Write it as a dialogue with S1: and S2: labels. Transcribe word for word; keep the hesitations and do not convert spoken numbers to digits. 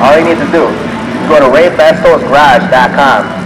S1: all you need to do is go to Raybestos Garage dot com.